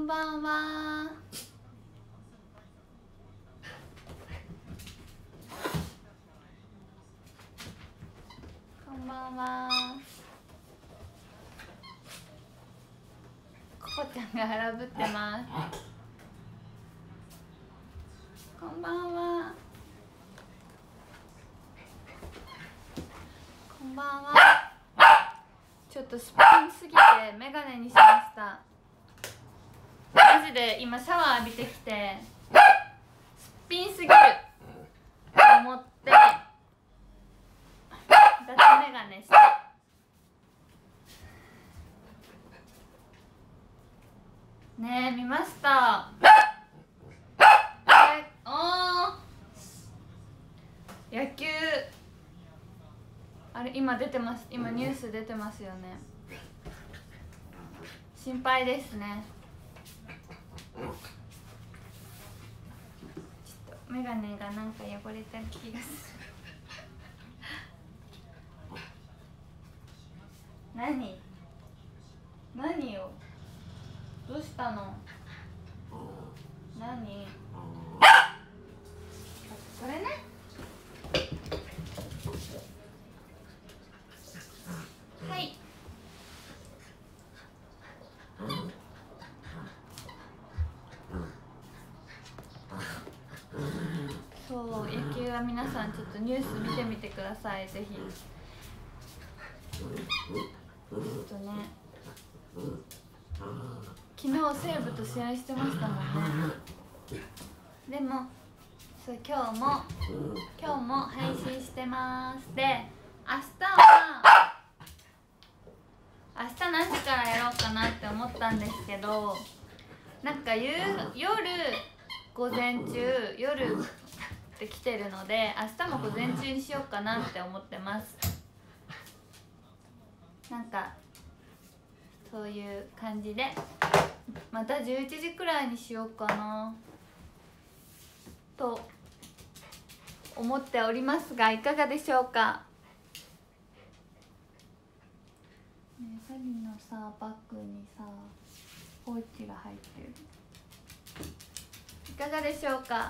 んばんは。こんばんは。ここちゃんが荒ぶってます。こんばんは。こんばんは。ちょっとすっぴんすぎてメガネにしました。マジで今シャワー浴びてきてすっぴんすぎると思って脱メガネして、ねえ見ました。野球あれ今出てます。今ニュース出てますよね。心配ですね。ちょっとメガネがなんか汚れた気がする。何よ、どうしたの。何これね。はい。そう野球は皆さんちょっとニュース見てみてください、ぜひ。ちょっとね、昨日西武と試合してましたもんね。でもそう今日も配信してます。で明日何時からやろうかなって思ったんですけど、なんか夜午前中夜って来てるので、明日も午前中にしようかなって思ってます。なんかそういう感じでまた11時くらいにしようかなと思っておりますが、いかがでしょうか。ねえ、サリのさバッグにさポーチが入ってる。いかがでしょうか。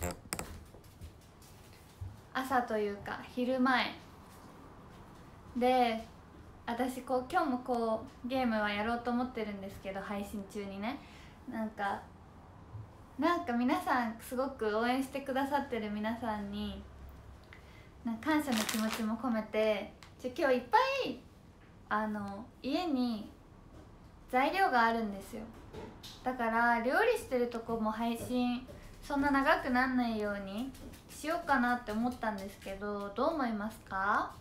朝というか昼前で、私今日もゲームはやろうと思ってるんですけど、配信中にね、なんか皆さんすごく応援してくださってる皆さんに感謝の気持ちも込めて、今日いっぱい家に材料があるんですよ。だから料理してるとこも配信そんな長くなんないようにしようかなって思ったんですけど、どう思いますか。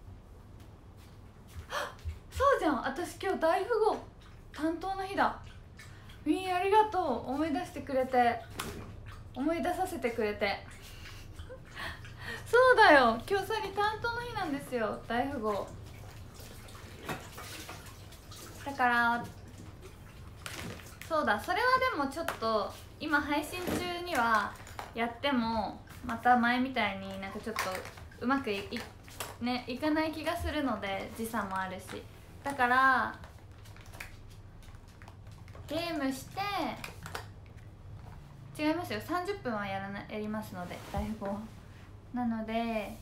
そうじゃん、私今日大富豪担当の日だ。みーありがとう、思い出させてくれてそうだよ、今日サリ担当の日なんですよ、大富豪だから。そうだ、それはでもちょっと今配信中にはやってもまた前みたいにちょっとうまくいかない気がするので、時差もあるし、だからゲームして違いますよ、30分はやりますので、大富豪なので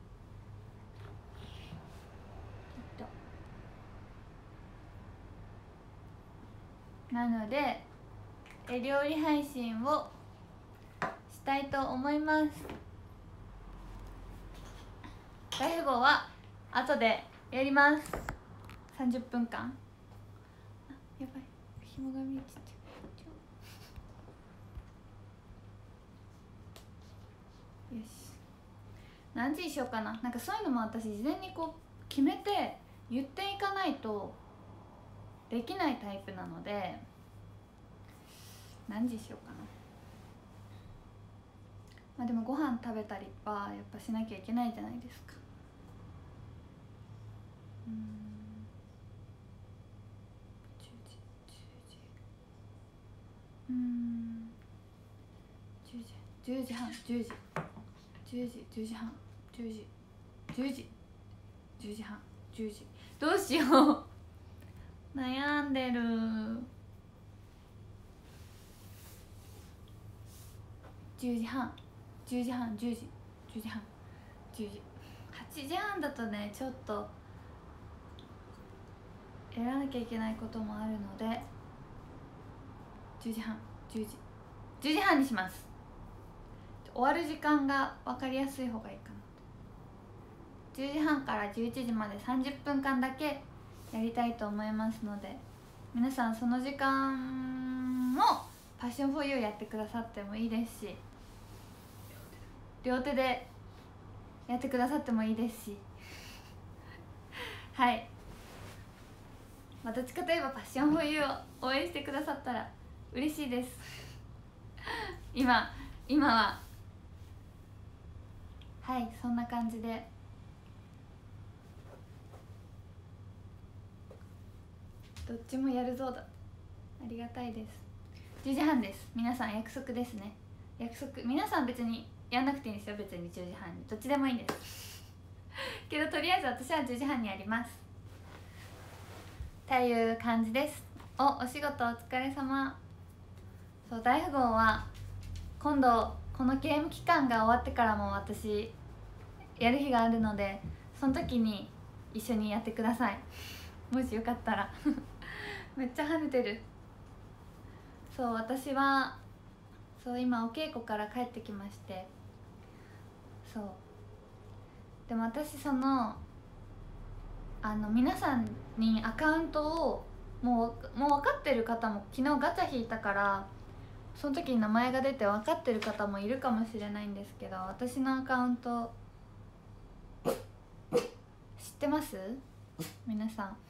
料理配信をしたいと思います。大富豪は後でやります。30分間。あ、やばい、紐が見えちゃう。よし、何時にしようかな。そういうのも私事前に決めて言っていかないとできないタイプなので、何時にしようかな。でもご飯食べたりはやっぱしなきゃいけないじゃないですか。10時半、10時半、10時半、10時、どうしよう悩んでる。 10時半10時半10時10時半10時8時半だとねちょっとやらなきゃいけないこともあるので10時半10時半にします。終わる時間が分かりやすい方がいいかな。10時半から11時まで30分間だけやりたいと思いますので、皆さんその時間もパッションフォーユーやってくださってもいいですし、両手でやってくださってもいいですしはい、まあ、どっちかといえばパッションフォーユーを応援してくださったら嬉しいです今ははい、そんな感じでどっちもやるぞだ。ありがたいです。10時半です。皆さん約束ですね。約束。皆さん別にやんなくていいんですよ。別に10時半にどっちでもいいんですけどとりあえず私は10時半にやりますっていう感じです。お仕事お疲れ様。そう、大富豪は今度このゲーム期間が終わってからも私やる日があるので、その時に一緒にやってくださいもしよかったらめっちゃ跳ねてる。そう、私はそう今お稽古から帰ってきまして、そうでも私皆さんにアカウントをもう分かってる方も、昨日ガチャ引いたからその時に名前が出て分かってる方もいるかもしれないんですけど、私のアカウント知ってます？皆さん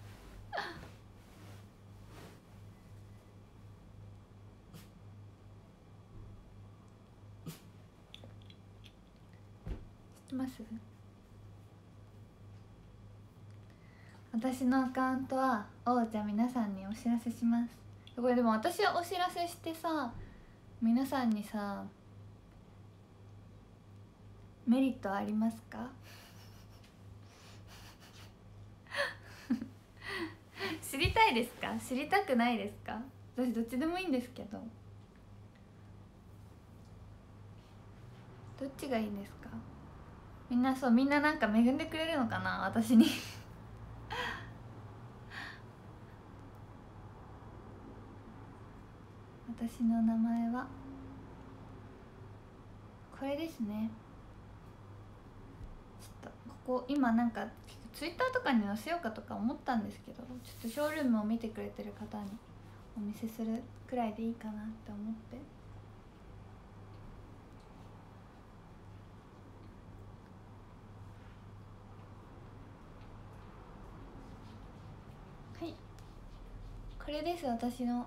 知ってます？私のアカウントはじゃあ皆さんにお知らせします。これでも私はお知らせしてさ、皆さんにさメリットありますか知りたいですか？知りたくないですか？私どっちでもいいんですけど、どっちがいいんですか？みんななんか恵んでくれるのかな私に私の名前はこれですね。ちょっとここ今なんかツイッターとかに載せようかとか思ったんですけど、ちょっとショールームを見てくれてる方にお見せするくらいでいいかなって思って。はい、これです。私の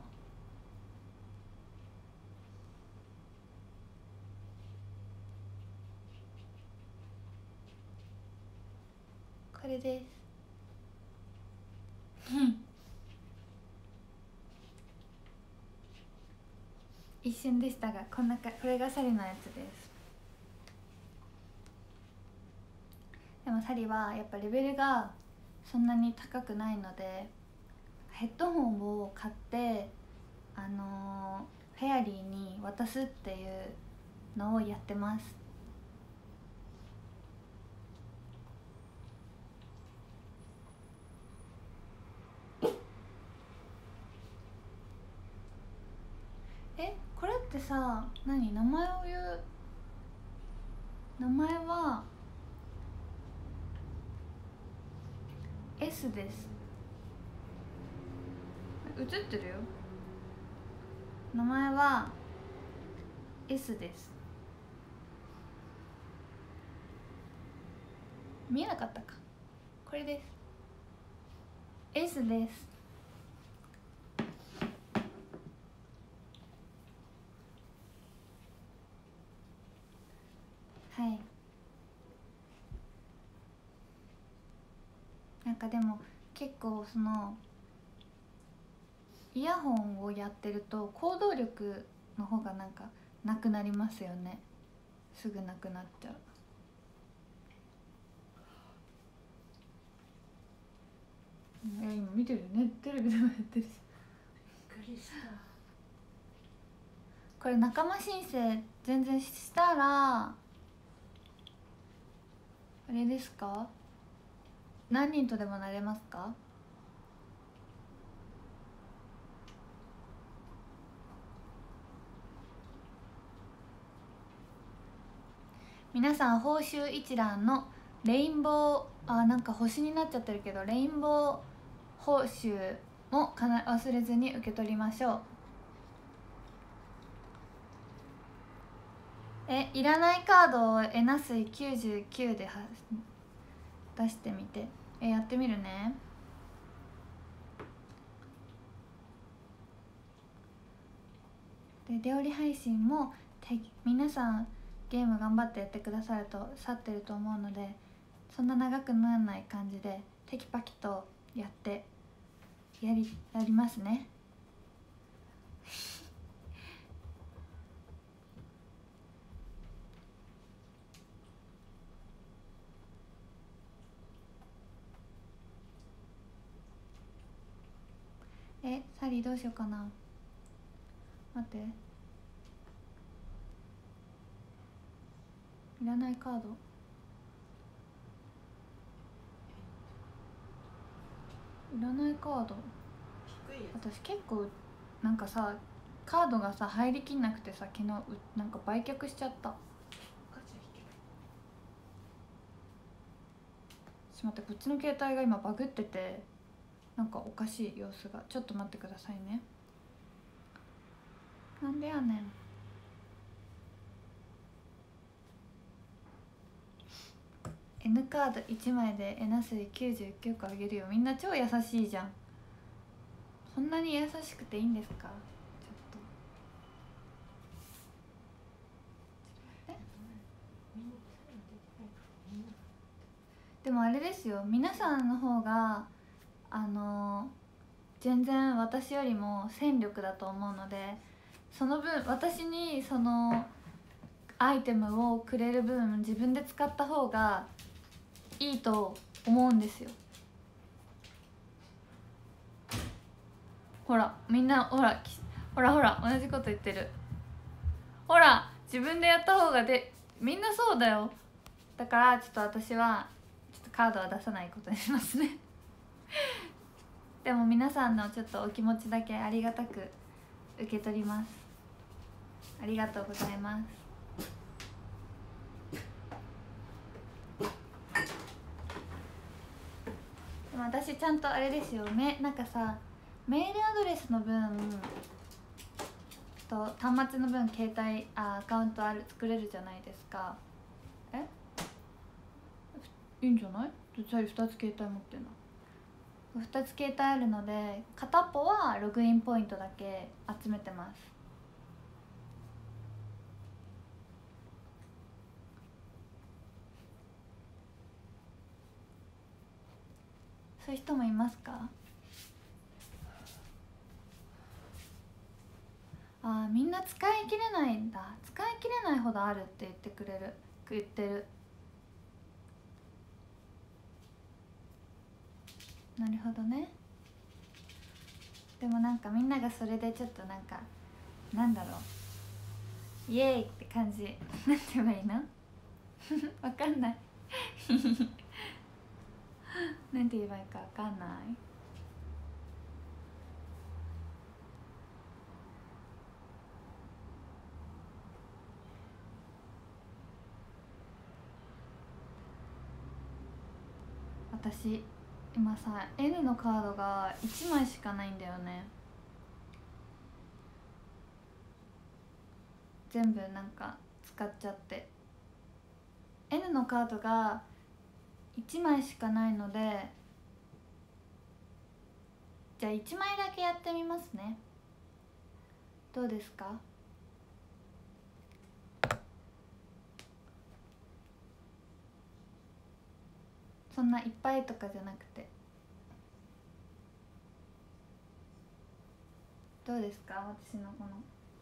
これです一瞬でしたがこれがサリのやつです。でもサリはやっぱレベルがそんなに高くないので、ヘッドホンを買ってフェアリーに渡すっていうのをやってます。これってさ、名前を言う。名前は S です。映ってるよ。名前は S です。見えなかったか。これです。 S です。はい。なんかでも結構イヤホンをやってると行動力の方がなんかなくなりますよね。すぐなくなっちゃう。今見てるね、テレビでもやってるし。びっくりした。これ仲間申請全然したらあれですか、何人とでもなれますか？皆さん報酬一覧のレインボー、あ、なんか星になっちゃってるけど、レインボー報酬も忘れずに受け取りましょう。いらないカードをエナスイ99で出してみて。やってみるね。で料理配信も皆さんゲーム頑張ってやってくださると去ってると思うので、そんな長くならない感じでテキパキとやりますね。サリーどうしようかな。待って、いらないカード、いらないカード。私結構なんかさ、カードがさ入りきんなくてさ、昨日なんか売却しちゃった。待って、こっちの携帯が今バグってて、なんかおかしい様子が。ちょっと待ってくださいね。なんでやねん。N カード1枚でエナスイ99個あげるよ。みんな超優しいじゃん。そんなに優しくていいんですか？ちょっとでもあれですよ、皆さんの方が全然私よりも戦力だと思うので、その分私にそのアイテムをくれる分自分で使った方がいいと思うんですよ。ほらみんな、ほら同じこと言ってる。ほら自分でやった方がみんなそうだよ。だからちょっと私はちょっとカードは出さないことにしますね。でも皆さんのちょっとお気持ちだけありがたく受け取ります。ありがとうございます。でも私ちゃんとあれですよ、なんかさ、メールアドレスの分と端末の分アカウント作れるじゃないですか。いいんじゃない？2つ携帯持ってんの。2つ携帯あるので、片っぽはログインポイントだけ集めてます。そういう人もいますか？みんな使い切れないんだ。使い切れないほどあるって言ってる。なるほどね。でもなんかみんながそれでちょっとなんか、なんだろう、イエーイって感じなんて言えばいいの？わかんないなんて言えばいいかわかんない。私今さ N のカードが1枚しかないんだよね。全部なんか使っちゃって、 N のカードが1枚しかないので、じゃあ1枚だけやってみますね。どうですか？そんないっぱいとかじゃなくて。どうですか？私のこの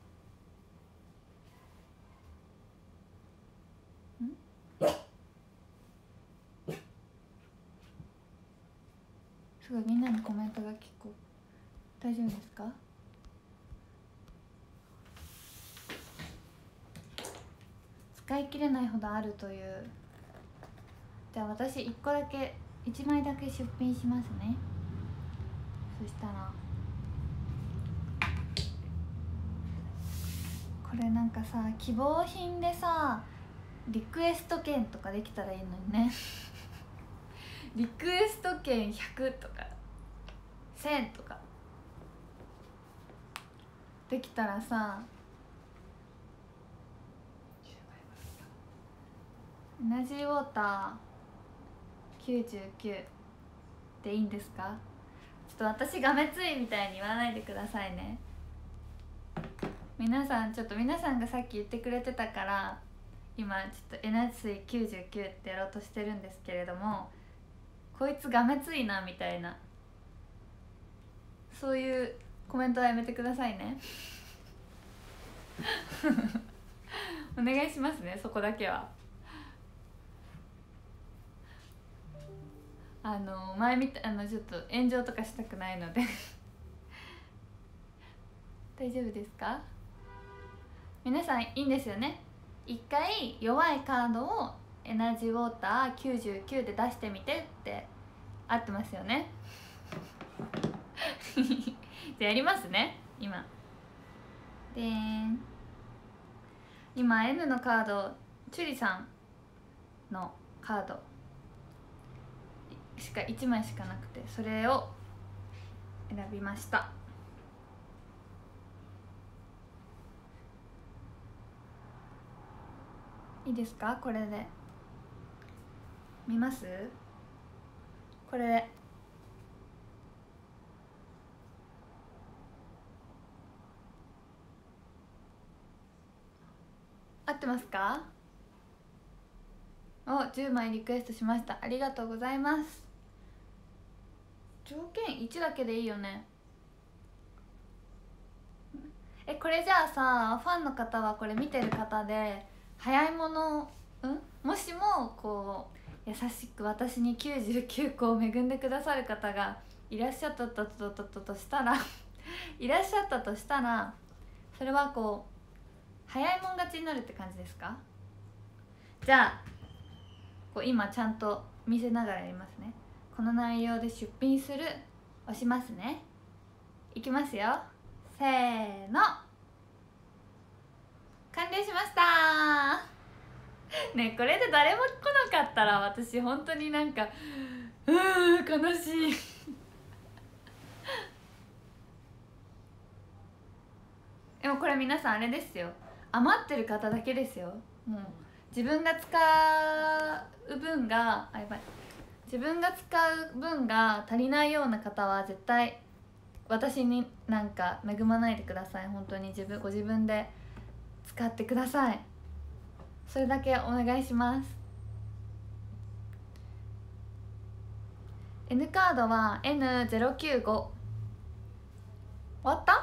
すごいみんなのコメントが結構大丈夫ですか？ 使い切れないほどあるという。じゃあ私1個だけ1枚だけ出品しますね。そしたらこれなんかさ、希望品でさリクエスト券とかできたらいいのにねリクエスト券100とか1000とかできたらさ、エナジーウォーター99でいいんですか？ちょっと私がめついみたいに言わないでくださいね。皆さんがさっき言ってくれてたから今ちょっとエナジー99ってやろうとしてるんですけれども、こいつがめついなみたいな、そういうコメントはやめてくださいねお願いしますね、そこだけは。前みたいちょっと炎上とかしたくないので大丈夫ですか？皆さんいいんですよね。一回弱いカードをエナジーウォーター99で出してみてって合ってますよねじゃあやりますね。今でーん、今 N のカード、チュリさんのカードしか1枚しかなくて、それを選びました。いいですか？これで見ます？これ合ってますか？お、10枚リクエストしました。ありがとうございます。条件1だけでいいよね。これじゃあさ、ファンの方はこれ見てる方で早いもの、もしもこう優しく私に99個を恵んでくださる方がいらっしゃったとしたらいらっしゃったとしたら、それはこう早いもん勝ちになるって感じですか？じゃあこう今ちゃんと見せながらやりますね。この内容で出品する押しますね。いきますよ、せーの、完了しましたね。これで誰も来なかったら私本当になんか悲しいでもこれ皆さんあれですよ、余ってる方だけですよ。もう自分が使う分が自分が使う分が足りないような方は絶対私になんか恵まないでください。本当にご自分で使ってください。それだけお願いします。 N カードは N095。 終わった？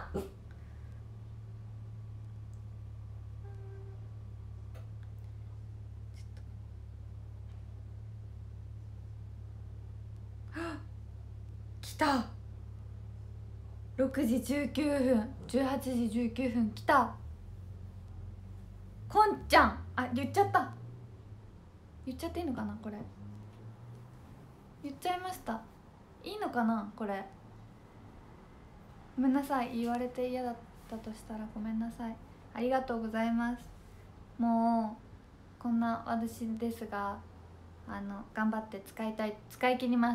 来た、6時19分18時19分来た。こんちゃん、言っちゃっていいのかな、これ言っちゃいました。いいのかな、これごめんなさい、言われて嫌だったとしたらごめんなさい。ありがとうございます。もうこんな私ですが頑張って使い切ります。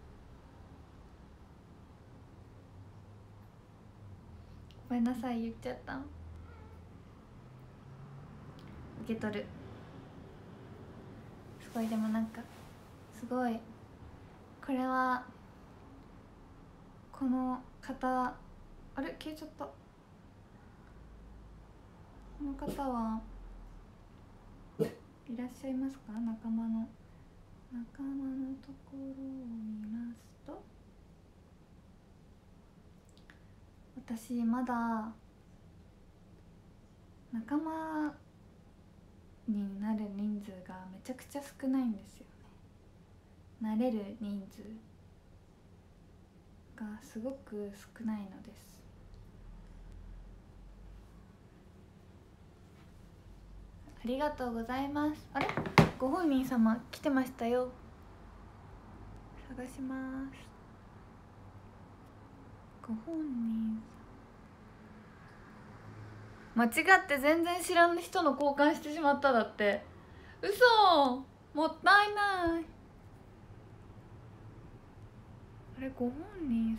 ごめんなさい、言っちゃった。受け取る。すごい、でもなんかすごい、これはこの方、あれ消えちゃった。この方はいらっしゃいますか？仲間のところを見ますと、私まだ仲間になる人数がめちゃくちゃ少ないんですよね。なれる人数がすごく少ないのです。 ありがとうございます。あれ、ご本人様来てましたよ。探します。ご本人間違って全然知らん人の交換してしまっただって。嘘、もったいない。あれ、ご本人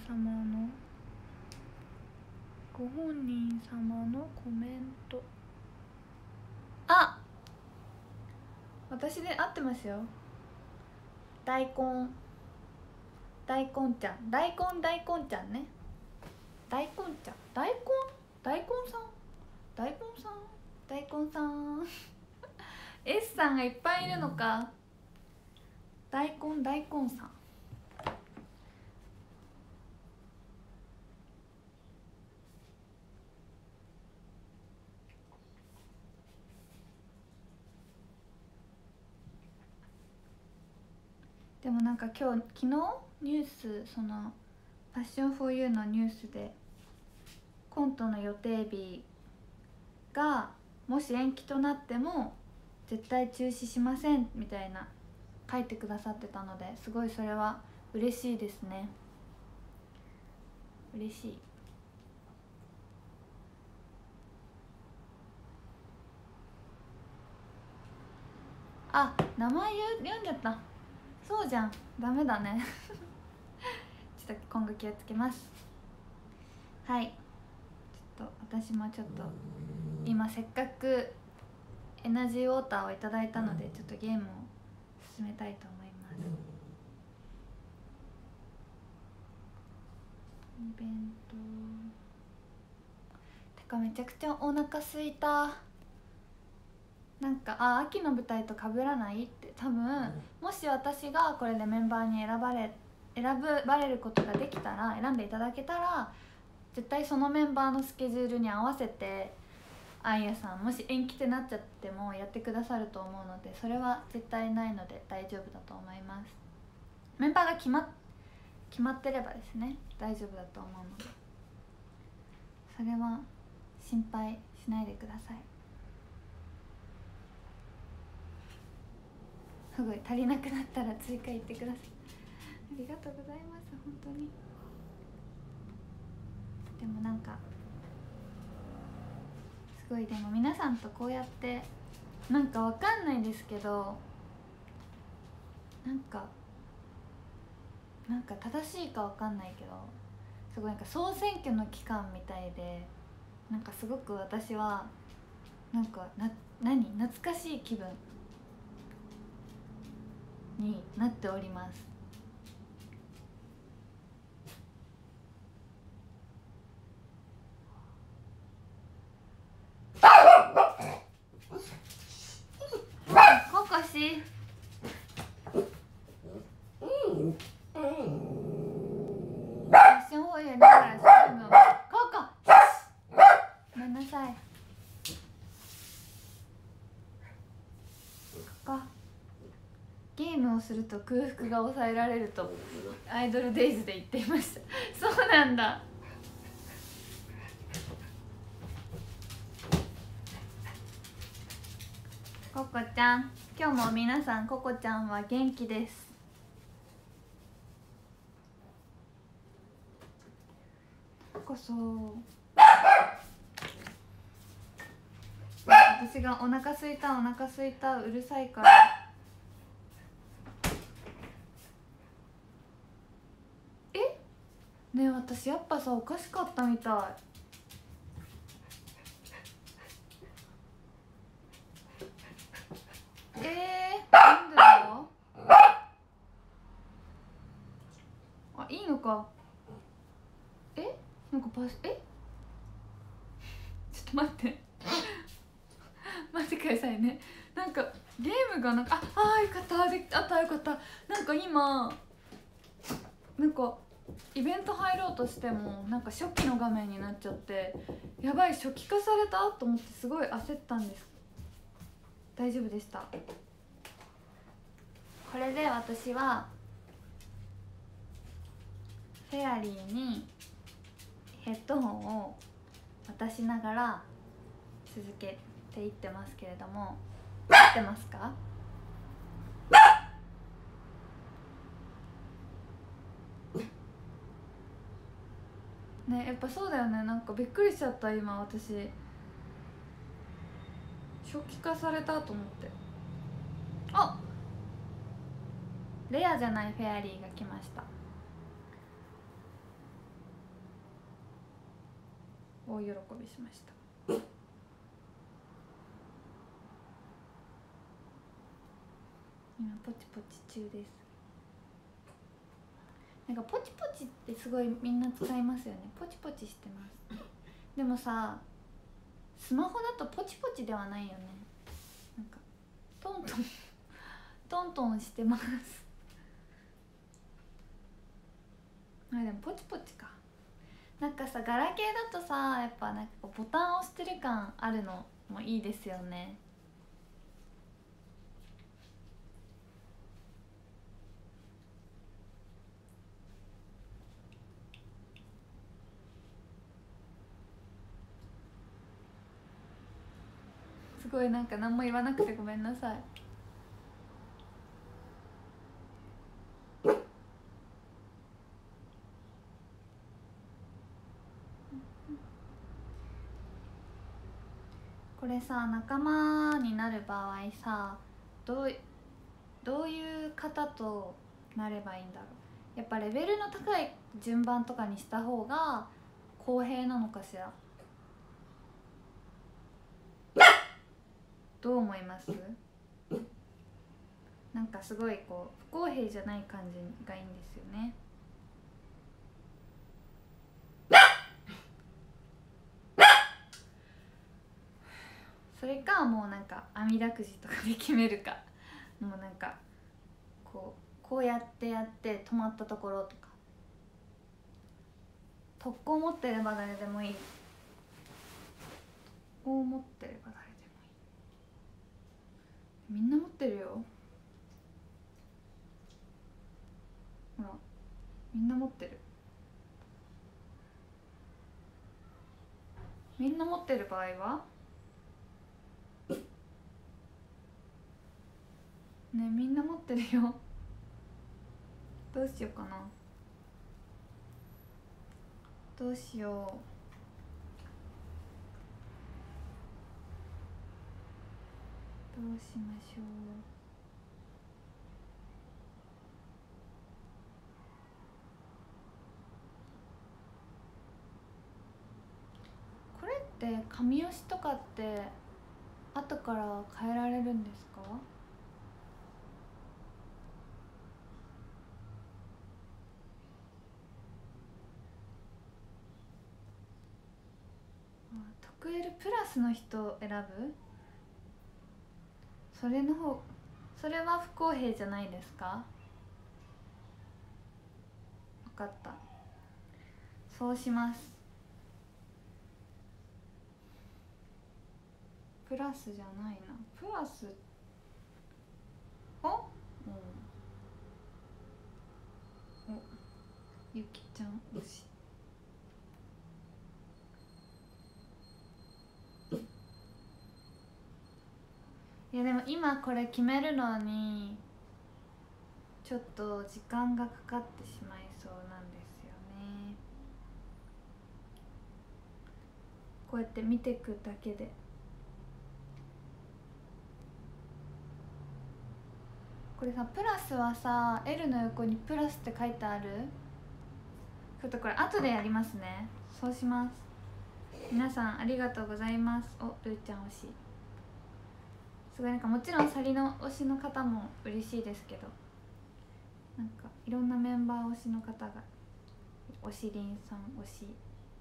様のコメント、あ、私で合ってますよ。大根ちゃん、大根ちゃんね。大根ちゃん、大根さんS さんがいっぱいいるのか。大根さん。でもなんか昨日ニュース、そのパッションフォーユーのニュースでコントの予定日がもし延期となっても絶対中止しませんみたいな書いてくださってたので、すごいそれは嬉しいですね。嬉しい。あ、名前読んじゃった。そうじゃん、ダメだねちょっと今後気をつけます。はい、ちょっと私もちょっと今せっかくエナジーウォーターをいただいたので、ちょっとゲームを進めたいと思います。イベントてかめちゃくちゃお腹すいた。なんか秋の舞台と被らないって、多分もし私がこれでメンバーに選ばれることができたら、選んでいただけたら絶対そのメンバーのスケジュールに合わせてあいやさん、もし延期ってなっちゃってもやってくださると思うので、それは絶対ないので大丈夫だと思います。メンバーが決まってればですね、大丈夫だと思うので、それは心配しないでください。すごい足りなくなったら追加言ってください。ありがとうございます、本当に。でもなんかすごい、でも皆さんとこうやってなんかわかんないですけど、なんか正しいかわかんないけど、すごいなんか総選挙の期間みたいで、なんかすごく私はなんか懐かしい気分になっております。ココシファッションホイールだからすぐのココ、ごめんなさい。ここゲームをすると空腹が抑えられるとアイドルデイズで言っていましたそうなんだ。ココちゃん、今日も皆さん、ココちゃんは元気です。こそ私がお腹すいたうるさいから。ねえ、私やっぱさおかしかったみたい。なんでだよ。あ、いいのか。なんかちょっと待って待ってくださいね。なんかゲームがなんかよかったよかった。なんか今なんかイベント入ろうとしてもなんか初期の画面になっちゃって、やばい初期化されたと思ってすごい焦ったんです。大丈夫でした。これで私はフェアリーにヘッドホンを渡しながら続けていってますけれども、 合ってますか？ね、やっぱそうだよね。なんかびっくりしちゃった今私、初期化されたと思って。あ、レアじゃないフェアリーが来ました。大喜びしました。今ポチポチ中です。なんかポチポチってすごいみんな使いますよね。ポチポチしてます。でもさ、スマホだとポチポチではないよね。なんかトントントントンしてます。あ、でもポチポチか。なんかさ、ガラケーだとさ、やっぱなんかこうボタン押してる感あるのもいいですよね。すごいなんか何も言わなくてごめんなさい。これさ、仲間になる場合さ、どういう方となればいいんだろう。やっぱレベルの高い順番とかにした方が公平なのかしら。どう思います？なんかすごいこう不公平じゃない感じがいいんですよね。それかもうなんか網だくじとかで決めるか、もうなんかこうやってやって止まったところとか。特攻持ってれば誰でもいい。特攻持ってれば誰でもいい。みんな持ってるよ。ほら、みんな持ってる。みんな持ってる場合はね、みんな持ってるよ。どうしようかな。どうしよう。どうしましょう。これって神押しとかって後から変えられるんですか？特 L プラスの人選ぶ？それは不公平じゃないですか？分かった、そうします。プラスじゃないな、プラス。お、おゆきちゃん推し。いやでも今これ決めるのにちょっと時間がかかってしまいそうなんですよね。こうやって見ていくだけで。これさ、プラスはさ L の横にプラスって書いてある？ちょっとこれ後でやりますね。そうします。皆さんありがとうございます。お、ルーちゃん推し。すごいなんかもちろんサリの推しの方も嬉しいですけど、なんかいろんなメンバー推しの方が、おしりんさん推し、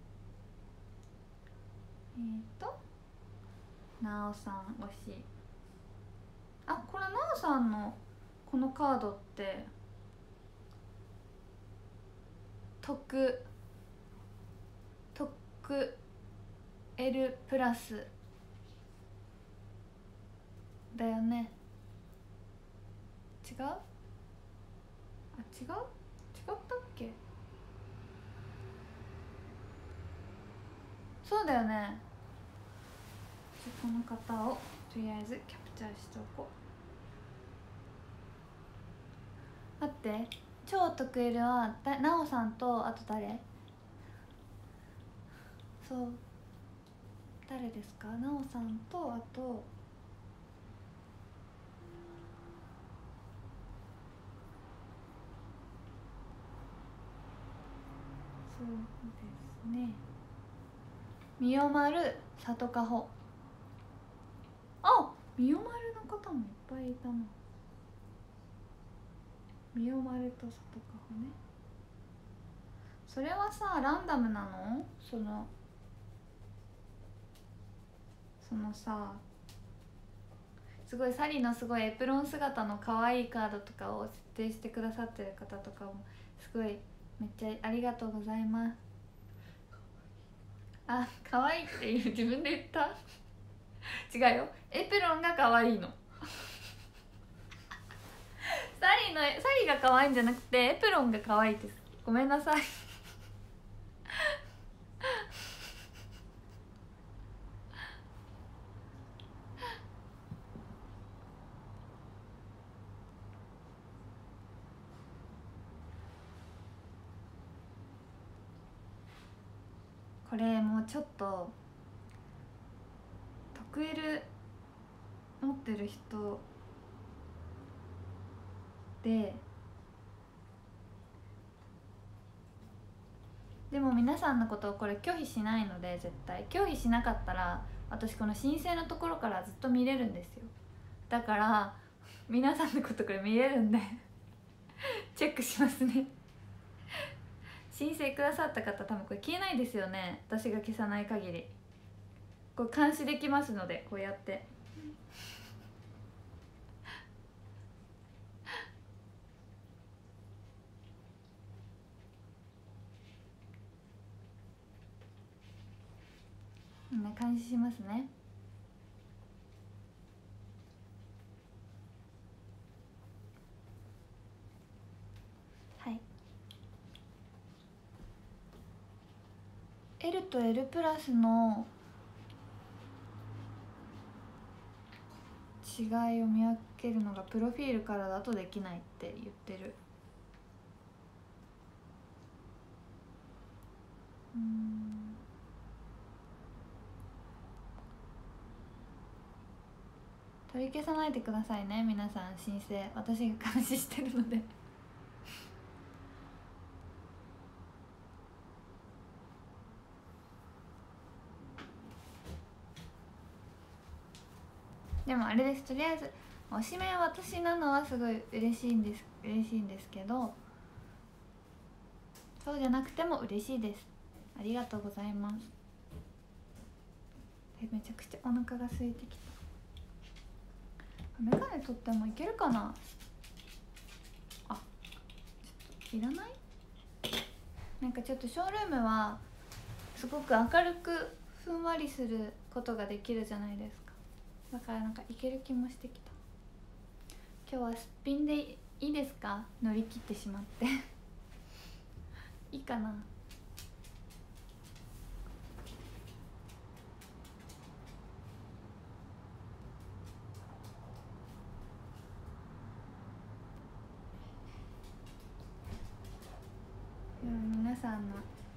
なおさん推し。あ、これなおさんのこのカードって特 L プラスだよね。違う？あ、違ったっけ？そうだよね。この方をとりあえずキャプチチャーしておこう。待って、超得意はなおさんと、あと誰？そう、誰ですか？なおさんと、あとそうですね、みよまる、さとかほ。あ、みよまるの方もいっぱいいたな。みよまるとさとかほね。それはさ、ランダムなの？そのさ、すごいサリのすごいエプロン姿の可愛いカードとかを設定してくださってる方とかもすごいめっちゃありがとうございます。あ、可愛いっていう自分で言った？違うよ、エプロンが可愛いの。サリが可愛いんじゃなくてエプロンが可愛いです。ごめんなさい。これもうちょっと特 L 持ってる人でも皆さんのことをこれ拒否しないので、絶対拒否しなかったら私この申請のところからずっと見れるんですよ。だから皆さんのことこれ見れるんでチェックしますね。申請くださった方多分これ消えないですよね、私が消さない限り。これ監視できますので、こうやってみんな監視しますね。はい。 L と L プラスの違いを見分けるのがプロフィールからだとできないって言ってる。取り消さないでくださいね皆さん、申請私が監視してるのででもあれです、とりあえず推しメン私なのはすごい嬉しいんですけど、そうじゃなくても嬉しいです。ありがとうございます。めちゃくちゃお腹が空いてきた。メガネ取ってもいけるかなあ、ちょっといらない？なんかちょっとショールームはすごく明るくふんわりすることができるじゃないですか。だからなんかいける気もしてきた。今日はすっぴんでいいですか？乗り切ってしまっていいかな。皆さんの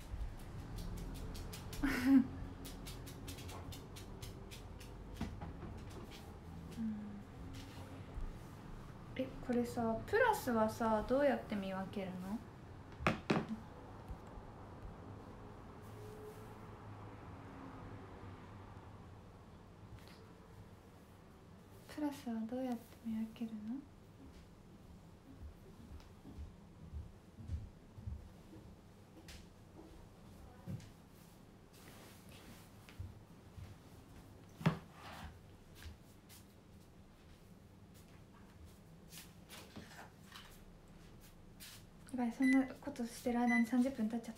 これさ、プラスはさどうやって見分けるの？プラスはどうやって見分けるの？やばい、そんなことしてる間に30分経っちゃった。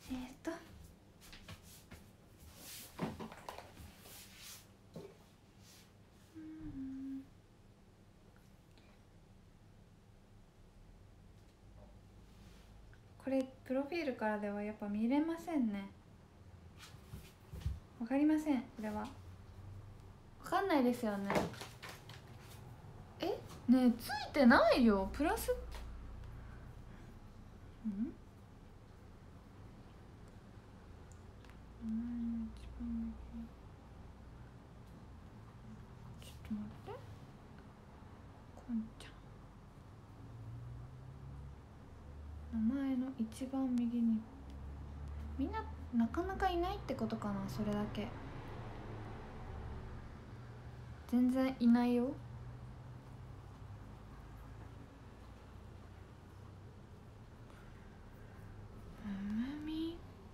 これプロフィールからではやっぱ見れませんね。わかりません、これはわかんないですよね。 ねえついてないよプラス。うんちょっと待って、こんちゃん名前の一番右にみんななかなかいないってことかな。それだけ全然いないよ。むみ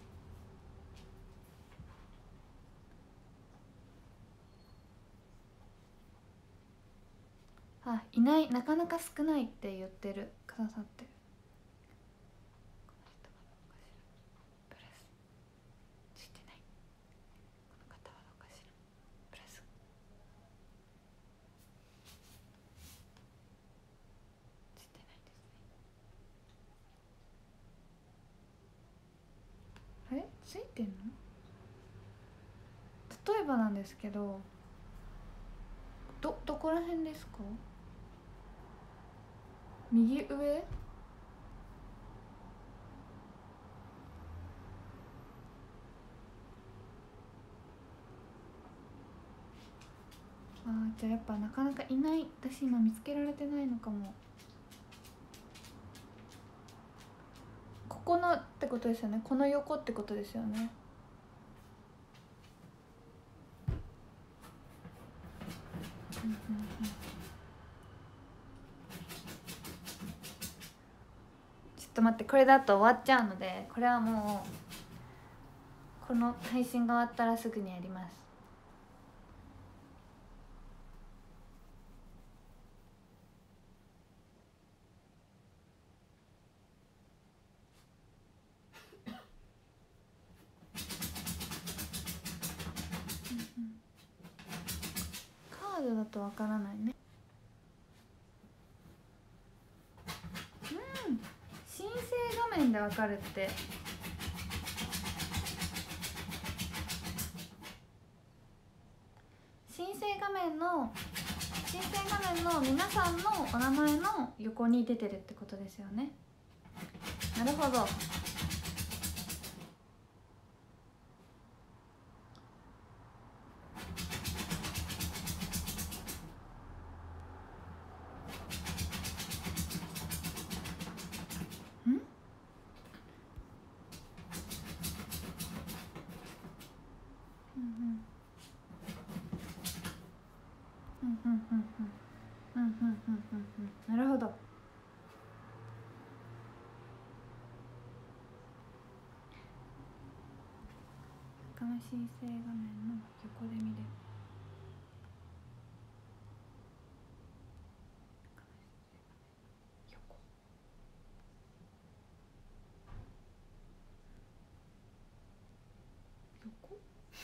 あ、いない、なかなか少ないって言ってるくださってる。この人はどうかしら、プラスついてない。この方はどうかしら、プラスついてないですね。あれついてんの？例えばなんですけど、どこら辺ですか？右上？あー、じゃあやっぱなかなかいない。私今見つけられてないのかも。ここのってことですよね。この横ってことですよね。ちょっと待って、これだと終わっちゃうので、これはもうこの配信が終わったらすぐにやります。カードだとわからないね。申請画面でわかるって。申請画面の皆さんのお名前の横に出てるってことですよね。なるほど。なるほど。赤の申請画面の横で見れる。横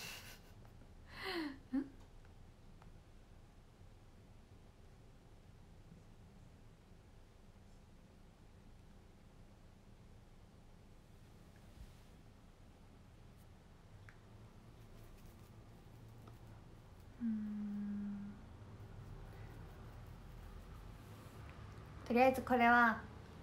とりあえずこれは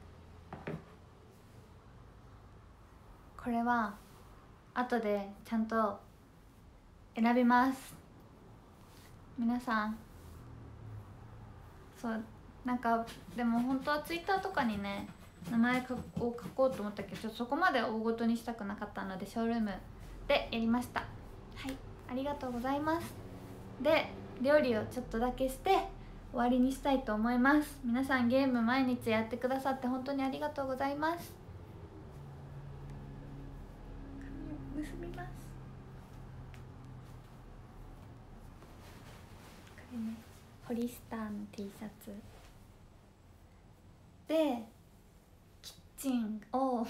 後でちゃんと選びます。皆さん、そうなんかでも本当はツイッターとかにね名前を書こうと思ったけど、ちょっとそこまで大ごとにしたくなかったのでショールームでやりました。はい、ありがとうございます。で料理をちょっとだけして終わりにしたいと思います。皆さんゲーム毎日やってくださって本当にありがとうございます。髪を結びます。これね、ホリスターの T シャツでキッチンを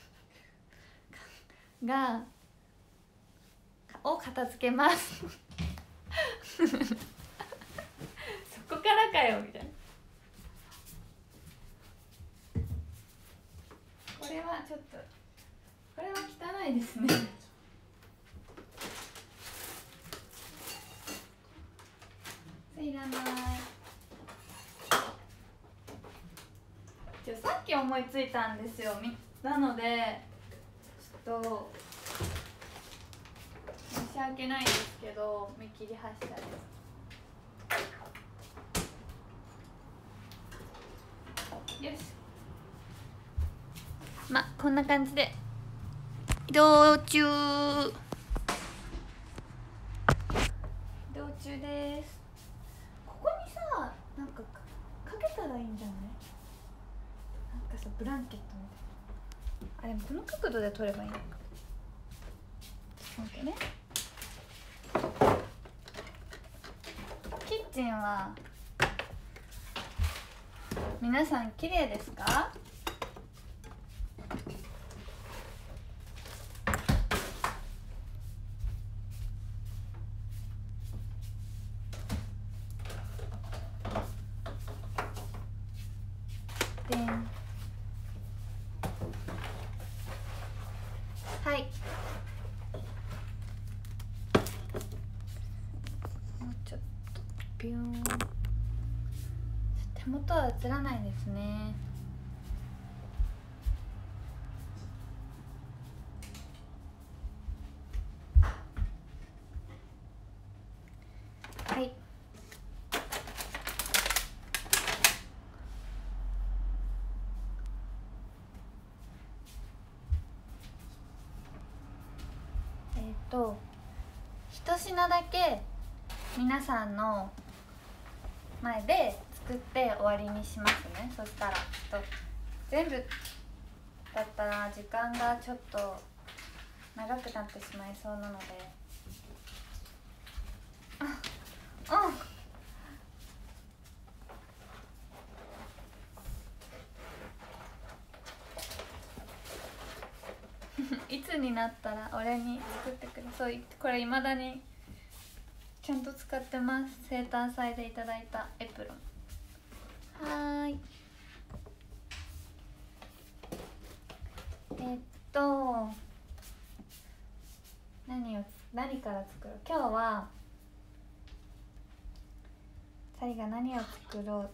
片付けますそこからかよみたいな。これはちょっとこれは汚いですねいらない。 さっき思いついたんですよ。なのでちょっと申し訳ないんですけど、見切り発車です。よし、こんな感じで移動中です。ここにさ、なんかかけたらいいんじゃない？なんかさ、ブランケットみたいな。でもこの角度で撮ればいいのか。ちょっと待ってね。キッチンは皆さん綺麗ですか？でん、はい、もうちょっとビューン。手元は映らないですね。はい、一品だけ皆さんの前で作って終わりにしますね。そしたらちょっと全部だったら時間がちょっと長くなってしまいそうなので、いつになったら俺に作ってくれ。そう、これ未だにちゃんと使ってます。生誕祭でいただいたエプロン。はーい。何から作ろう。今日はサリが何を作ろ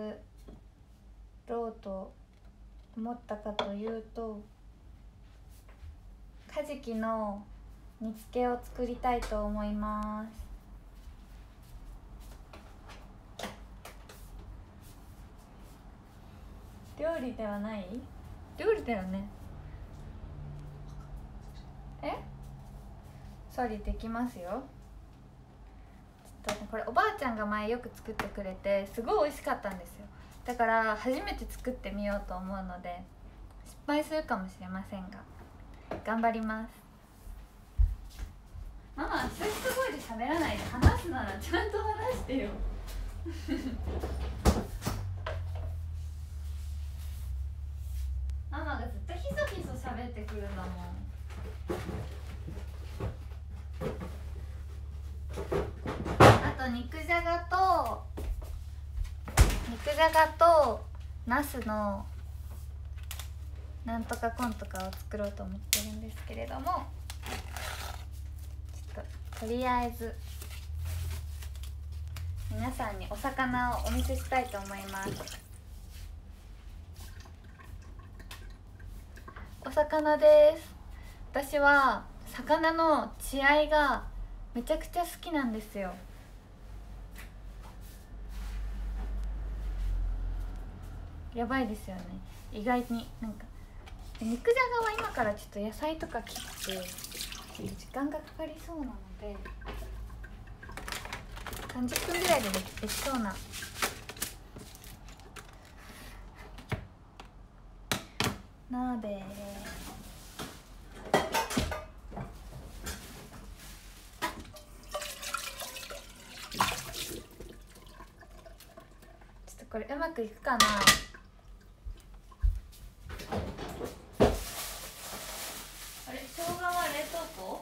うと思ったかというと、カジキの煮付けを作りたいと思います。料理ではない？料理だよね。ソリできますよ。ちょっとこれおばあちゃんが前よく作ってくれてすごい美味しかったんですよ。だから初めて作ってみようと思うので失敗するかもしれませんが頑張ります。ママ、そういう声で喋らないで、話すならちゃんと話してよ。ママがずっとひそひそ喋ってくるんだもん。あと肉じゃがとナスのなんとかコンとかを作ろうと思ってるんですけれども、ちょっととりあえず皆さんにお魚をお見せしたいと思います。お魚です。私は魚の血合いがめちゃくちゃ好きなんですよ。やばいですよね。意外になんか肉じゃがは今からちょっと野菜とか切ってちょっと時間がかかりそうなので30分ぐらいでできそうな鍋。ちょっとこれうまくいくかな。あれ、生姜は冷凍庫？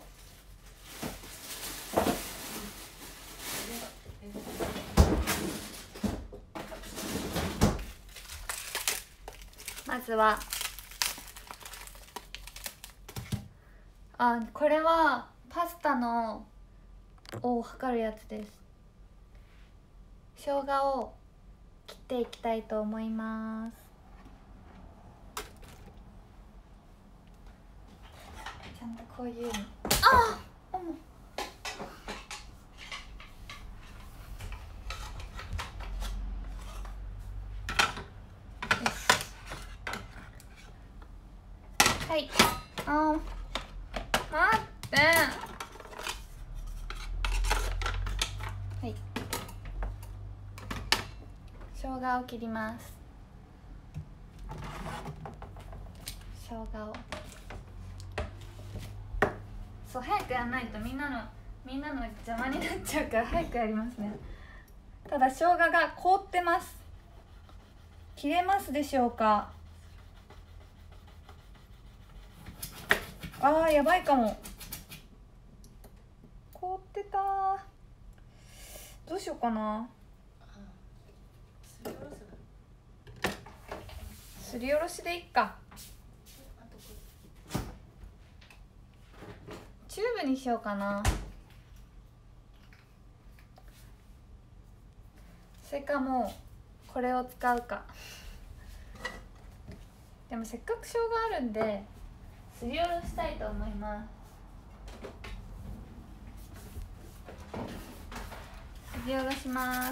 まずはこれはパスタのを測るやつです。生姜を切っていきたいと思います。 こういうのああもうはいあー待ってはい生姜を切ります。生姜をそう早くやらないとみんなの邪魔になっちゃうから早くやりますね。ただ生姜が凍ってます。切れますでしょうか。あーやばいかも。凍ってたー。どうしようかな。すりおろしでいっか。チューブにしようかな。それかもうこれを使うか。でもせっかく生姜あるんですりおろしたいと思います。すりおろします。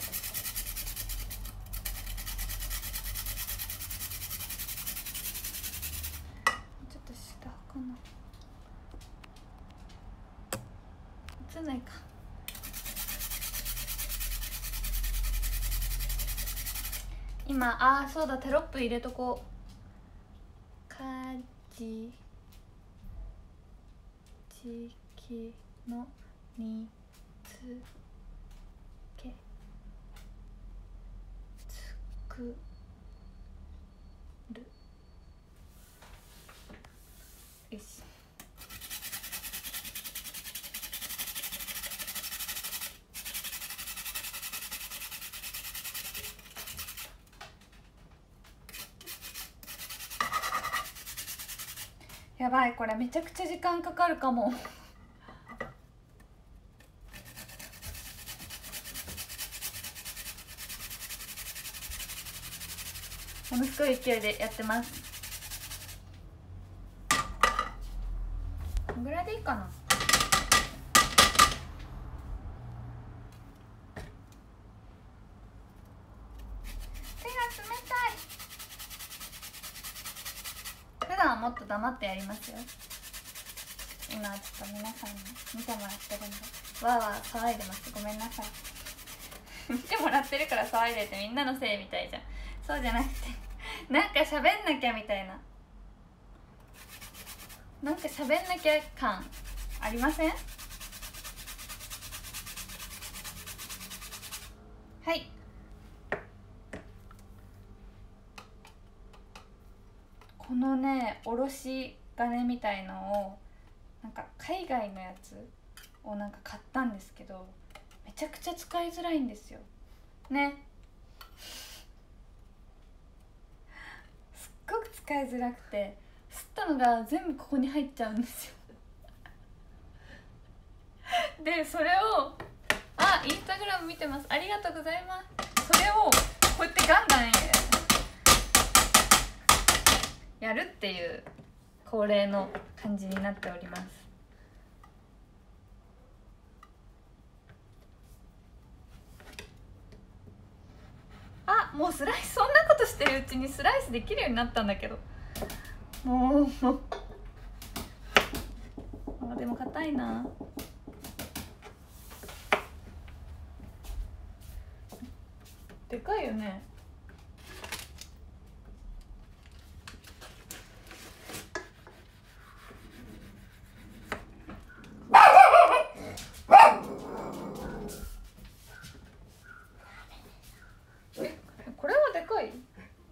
ちょっと下かな。映んないか。今そうだテロップ入れとこう。かじちきのにつけつくるよし。やばいこれめちゃくちゃ時間かかるかもものすごい勢いでやってます。このぐらいでいいかな。手が冷たい。普段はもっと黙ってやりますよ。今はちょっと皆さんに見てもらってるんでわーわー騒いでます。ごめんなさい見てもらってるから騒いでてみんなのせいみたいじゃん。そうじゃなくてなんか喋んなきゃみたいな、なんか喋んなきゃ感ありません？はい。このねおろし金みたいのをなんか海外のやつをなんか買ったんですけどめちゃくちゃ使いづらいんですよね。すっごく使いづらくて吸ったのが全部ここに入っちゃうんですよでそれをインスタグラム見てます、ありがとうございます。それをこうやってガンガンやるっていう恒例の感じになっております。もうスライス、そんなことしてるうちにスライスできるようになったんだけど、もうでも硬いな。でかいよね。これはでかい？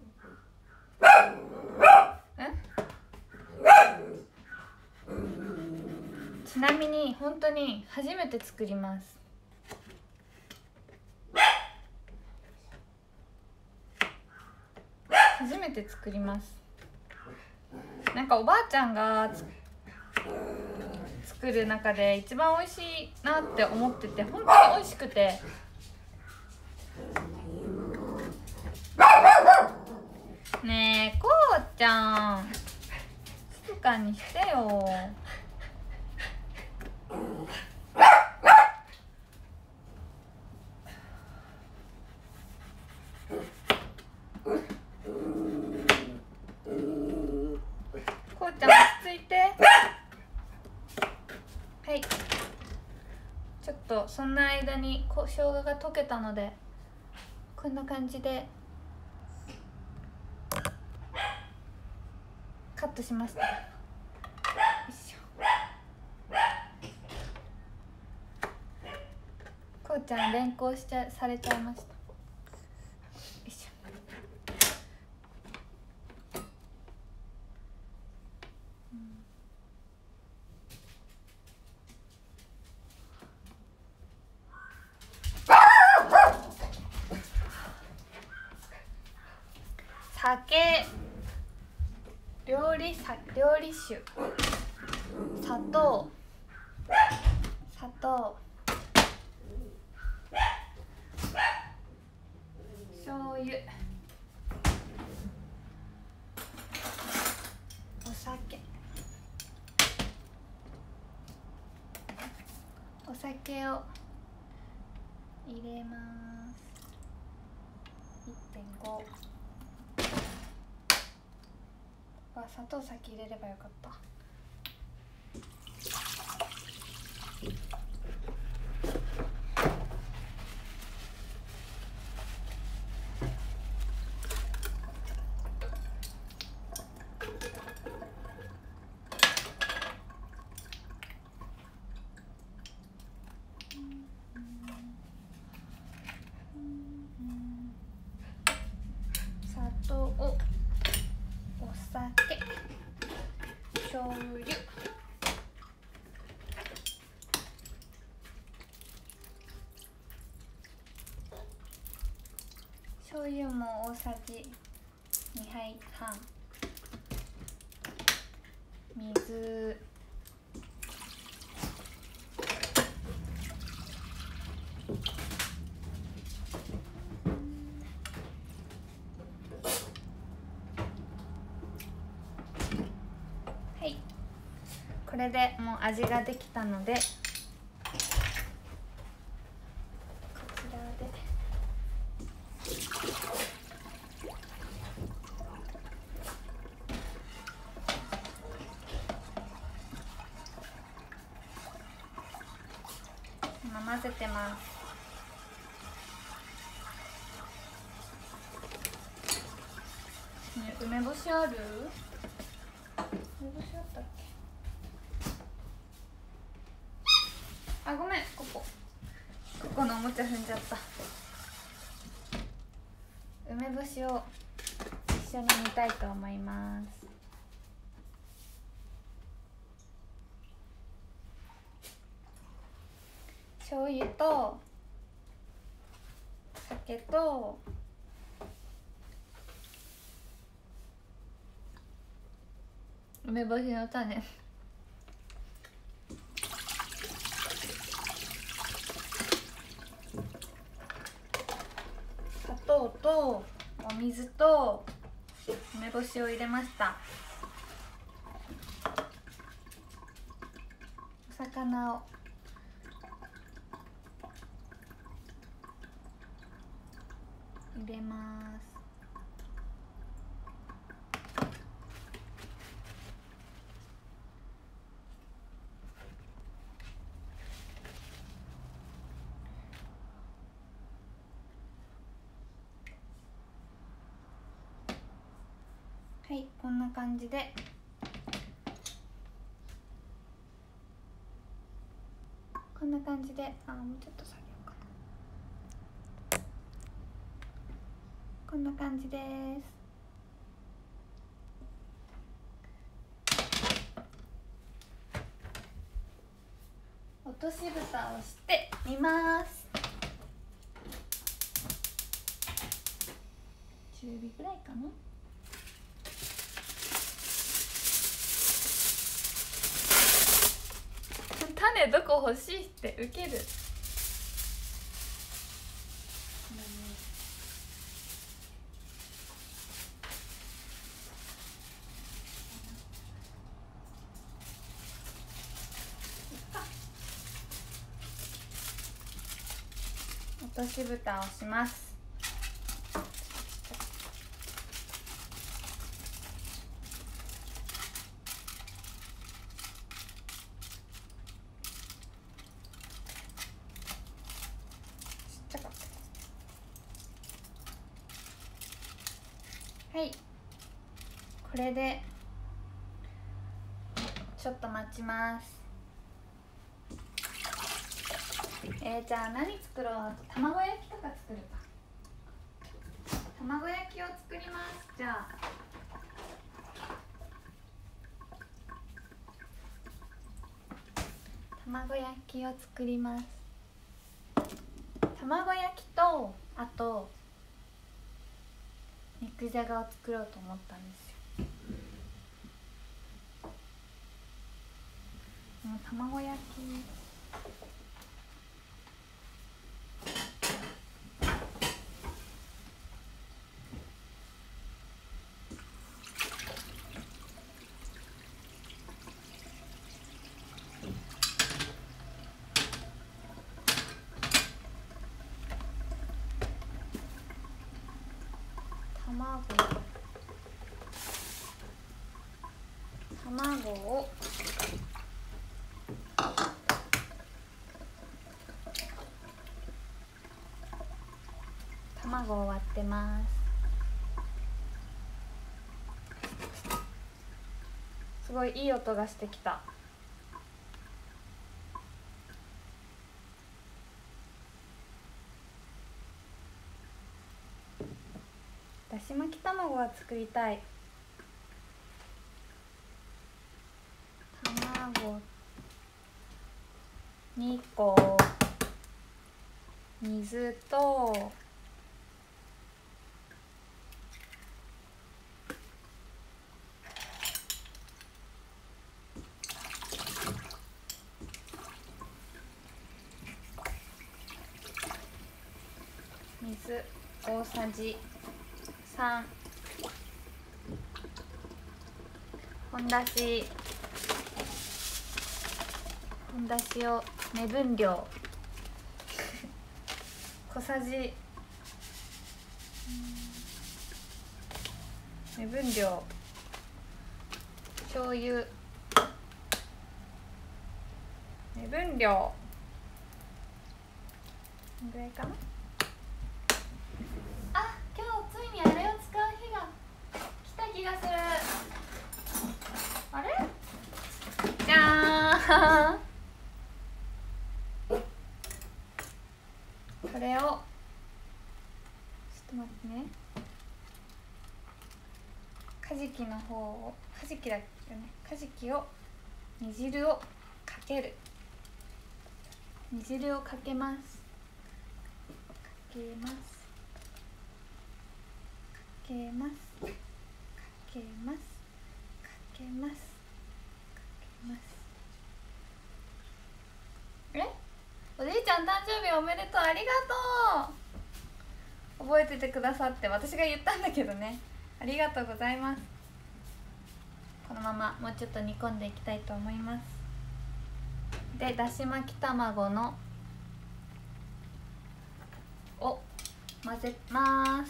ちなみに本当に初めて作ります。初めて作ります。なんかおばあちゃんが作る中で一番美味しいなって思ってて、本当に美味しくて、ねえこうちゃん静かにしてよ。 とそんな間に生姜が溶けたのでこんな感じでカットしました。よいしょ。こうちゃん連行されちゃいました。よいしょ。酒、料理酒、砂糖、醤油、お酒を入れます。 1.5。 砂糖先入れればよかった。砂糖を、お酒、醤油、醤油も大さじ2杯半、水、はい、これでもう味ができたのでこちらで今混ぜてます。ね、梅干しある？梅干しあったっけ？あ、ごめん、ここのおもちゃ踏んじゃった。梅干しを一緒に煮たいと思います。醤油と酒と梅干しの種、砂糖とお水と梅干しを入れました。お魚を入れます。はい、こんな感じであ、もうちょっと下げようかな。こんな感じです。落とし蓋をしてみます。中火ぐらいかな。種どこ欲しいってウケる。落とし蓋をします。 はい、これでちょっと待ちます。じゃあ何作ろう。あと卵焼きとか作るか。卵焼きを作ります。じゃあ卵焼きを作ります。卵焼きとあと肉じゃがを作ろうと思ったんですよ。もう卵焼き卵を割ってます。すごいいい音がしてきた。だし巻き卵は作りたい。卵2個、水と水大さじ3、本だしを目分量小さじ目分量、醤油目分量ぐらいかな。あ、今日ついにあれを使う日が来た気がする。あれ？じゃーんこれをちょっと待ってね。カジキの方を、カジキだよね。カジキを煮汁をかける。煮汁をかけます。かけます。かけます。かけます。かけます。かけます。おじいちゃん誕生日おめでとう。ありがとう。覚えててくださって、私が言ったんだけどね。ありがとうございます。このままもうちょっと煮込んでいきたいと思います。で、だし巻き卵のを混ぜます。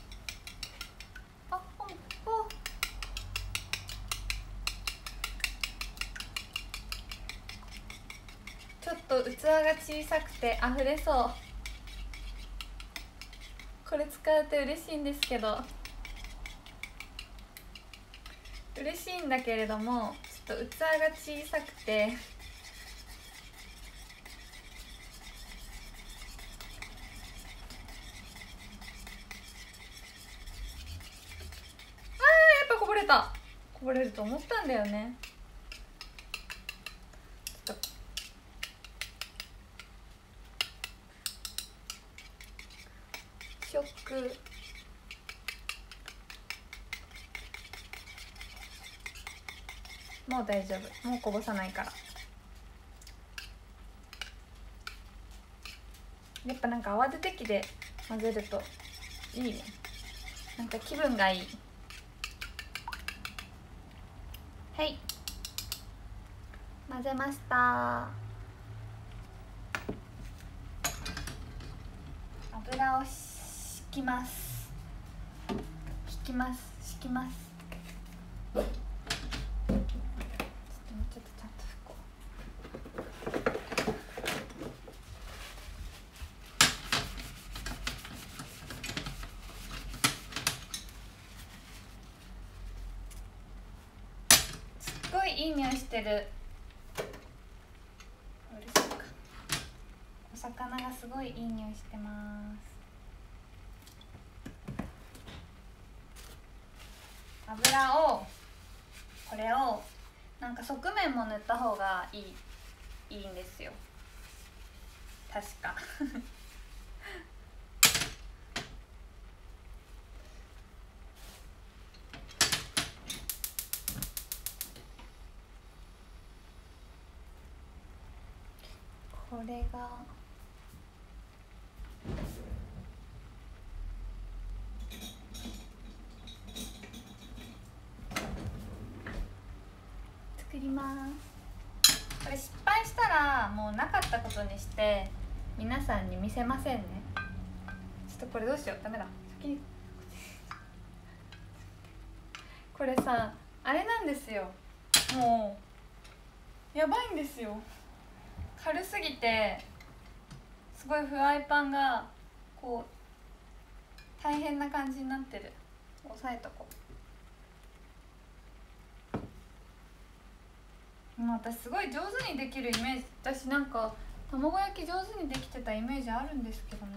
ちょっと器が小さくて溢れそう。これ使うと嬉しいんですけど、嬉しいんだけれども、ちょっと器が小さくてやっぱこぼれた。こぼれると思ったんだよね。ショック。もう大丈夫。もうこぼさないから。やっぱなんか泡立て器で混ぜるといいね。なんか気分がいい。はい、混ぜました。油を敷きます。敷きます。敷きます。ちょっとちゃんと拭こう。 いい匂いしてる。嬉しいか。お魚がすごいいい匂いしてます。油をこれをなんか側面も塗った方がいいんですよ確かこれが作ります。これ失敗したらもうなかったことにして皆さんに見せませんね。ちょっとこれどうしよう、ダメだ。先にこれさあれなんですよ、もうやばいんですよ。軽すぎてすごいフライパンがこう大変な感じになってる。押さえとこう。もう私すごい上手にできるイメージ、私なんか卵焼き上手にできてたイメージあるんですけどね。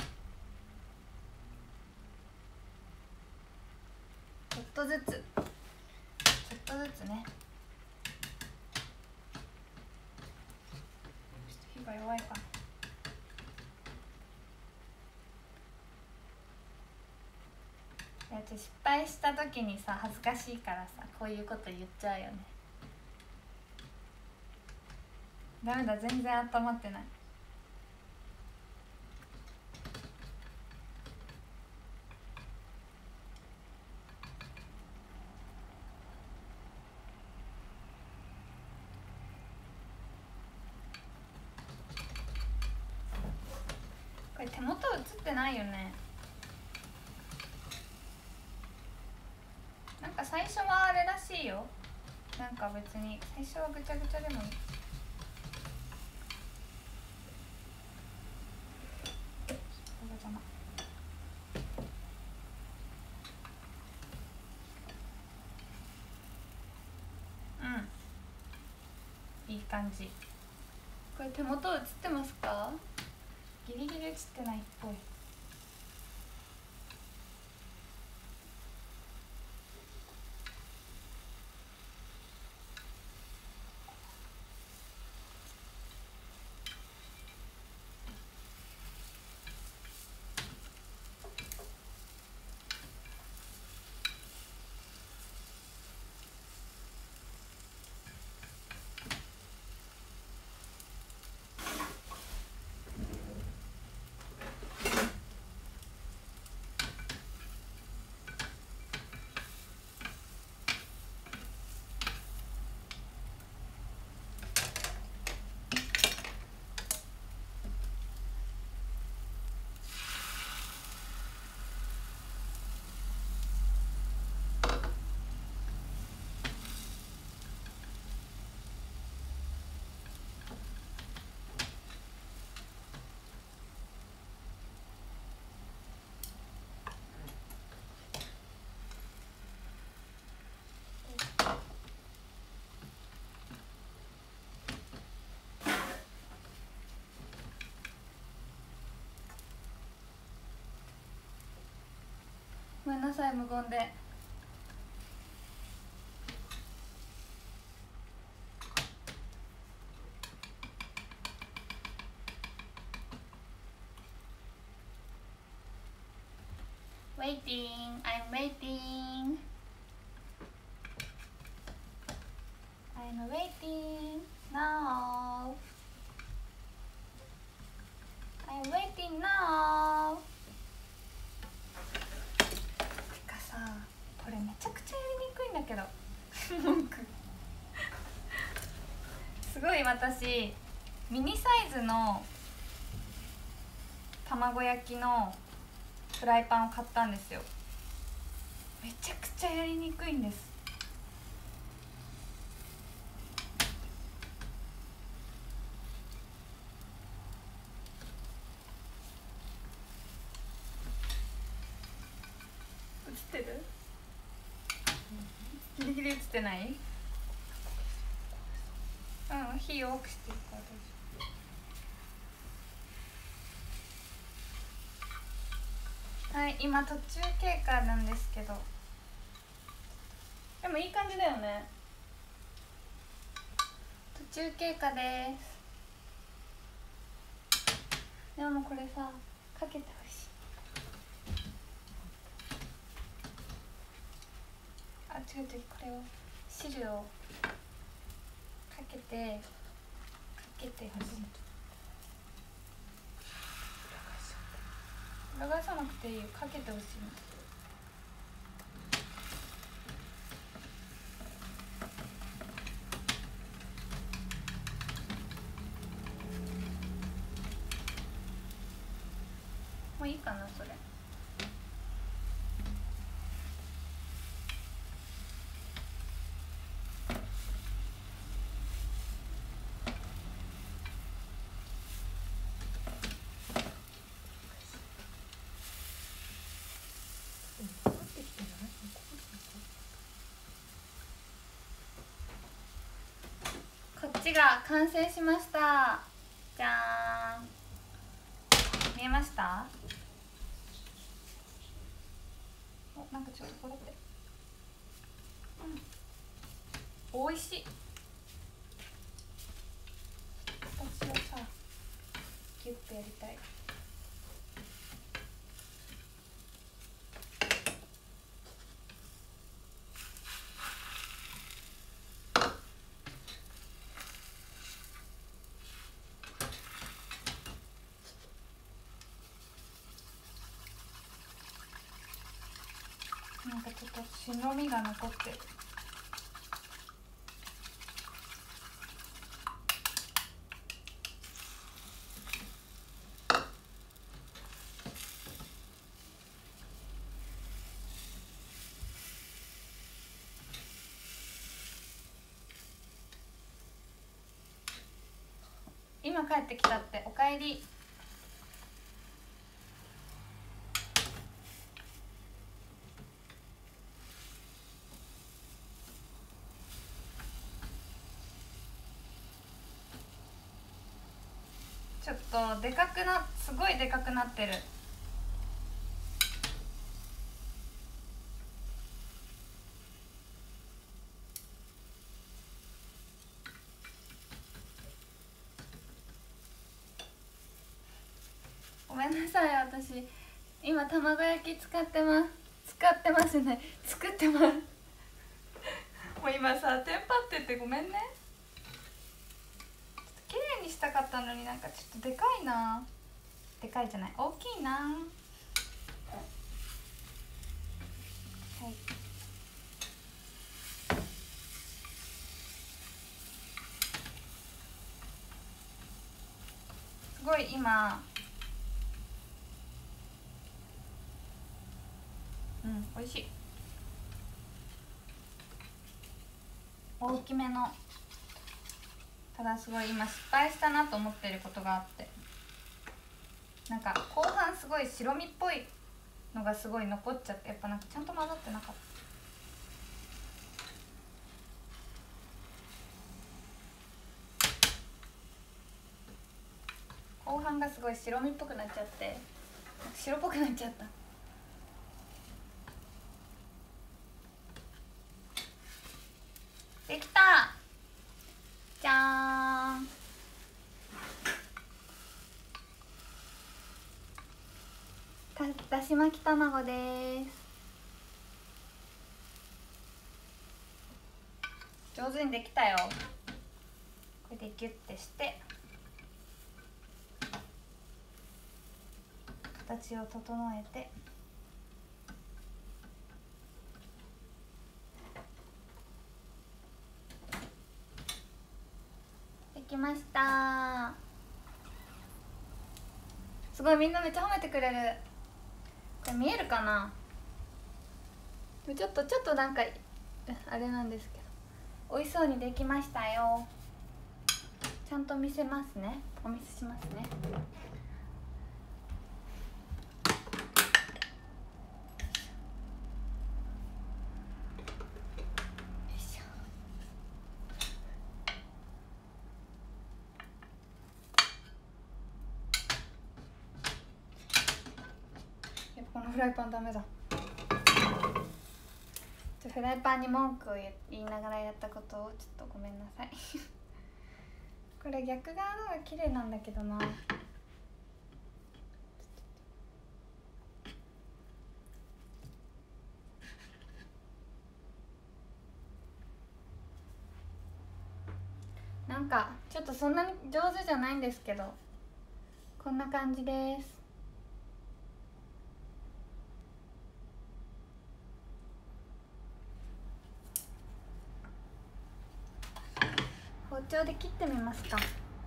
ちょっとずつちょっとずつね。火が弱いかな。失敗した時にさ恥ずかしいからさこういうこと言っちゃうよね。ダメだ、全然温まってない。これ手元映ってないよね。なんか最初はあれらしいよ。なんか別に最初はぐちゃぐちゃでもいい。いい感じ。これ手元映ってますか？ギリギリ映ってないっぽい。ごめんなさい無言で。Waiting, I'm waiting. I'm waiting now. I'm waiting now. てかさ、これめちゃくちゃやりにくいんだけど文句すごい私ミニサイズの卵焼きのフライパンを買ったんですよ。めちゃくちゃやりにくいんです。映ってる？ギリギリ映ってない？ うん、火を多くしていいから大丈夫。はい、今途中経過なんですけど、でもいい感じだよね。途中経過です。でもこれさ、かけてほしい。あ、違う違う、これを汁をかけてほしい。裏返さなくていいよ、かけてほしいの。もういいかな、それ。こっちが完成しました。じゃーん。見えました？お、なんかちょっとこれって、おいしい。私はさ、ギュッとやりたい。なんかちょっと白身が残ってる。今帰ってきたって。おかえり。ちょっとでかくな、すごいでかくなってる。ごめんなさい、私今卵焼き使ってますね。作ってます。もう今さ、テンパっててごめんね。綺麗にしたかったのに、なんかちょっとでかいな。でかいじゃない、大きいな。はい。すごい今、美味しい。大きめの。ただすごい今失敗したなと思ってることがあって、なんか後半すごい白身っぽいのがすごい残っちゃって、やっぱなんかちゃんと混ざってなかった。後半がすごい白身っぽくなっちゃって、白っぽくなっちゃった。できた。じゃーん。だし巻き卵です。上手にできたよ。これでギュッてして形を整えて、できました。すごいみんなめっちゃ褒めてくれる。これ見えるかな。ちょっとなんかあれなんですけど、美味しそうにできましたよ。ちゃんと見せますね。お見せしますね。 フライパンダメだ。フライパンに文句を言いながらやったことをちょっとごめんなさいこれ逆側の方が綺麗なんだけどな。なんかちょっとそんなに上手じゃないんですけど、こんな感じです。包丁で切ってみますか。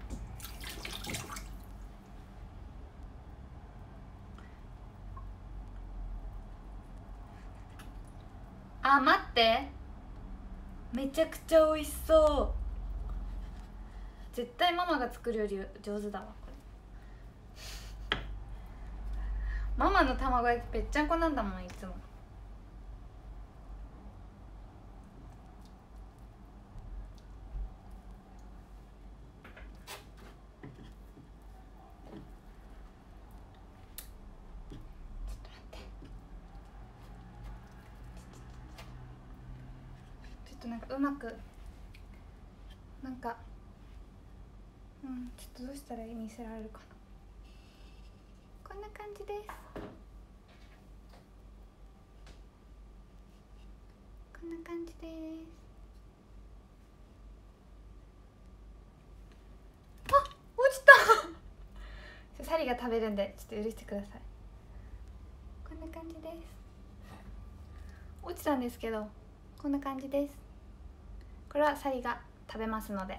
あ、待って、めちゃくちゃ美味しそう。絶対ママが作るより上手だわこれママの卵焼きぺっちゃんこなんだもんいつも。なんかうまくなんかちょっとどうしたら見せられるかな。こんな感じです。こんな感じです。あ、落ちたサリが食べるんでちょっと許してください。こんな感じです。落ちたんですけどこんな感じです。これはサリが食べますので。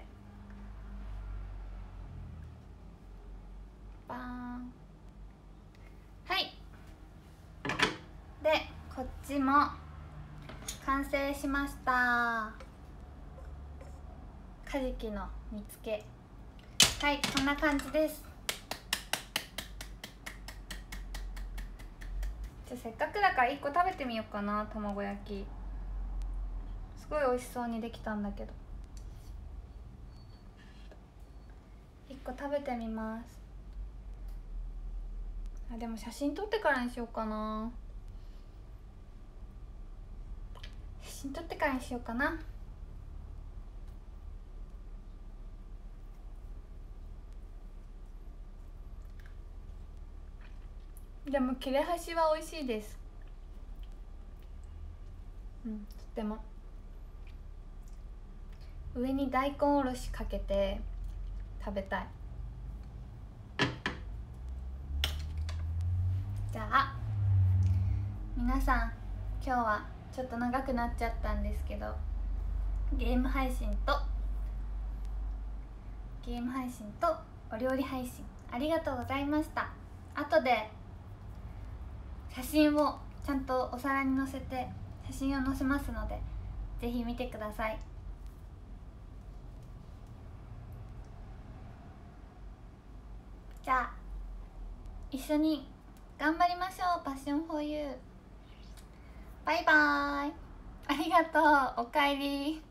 バーン。はいでこっちも完成しました。カジキの煮つけ、はい、こんな感じです。じゃあせっかくだから1個食べてみようかな。卵焼きすごい美味しそうにできたんだけど、1個食べてみます。あ、でも写真撮ってからにしようかな。写真撮ってからにしようかな。でも切れ端は美味しいです。とっても。上に大根おろしかけて食べたい。じゃあ皆さん、今日はちょっと長くなっちゃったんですけど、ゲーム配信とお料理配信ありがとうございました。後で写真をちゃんとお皿に載せて写真を載せますので、ぜひ見てください。じゃあ一緒に頑張りましょう。パッションフォーユー。バイバーイ。ありがとう。おかえり。